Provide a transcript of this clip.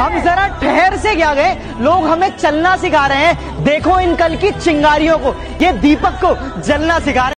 हम जरा ठहर से क्या गए, लोग हमें चलना सिखा रहे हैं। देखो इन कल की चिंगारियों को, ये दीपक को जलना सिखा रहे हैं।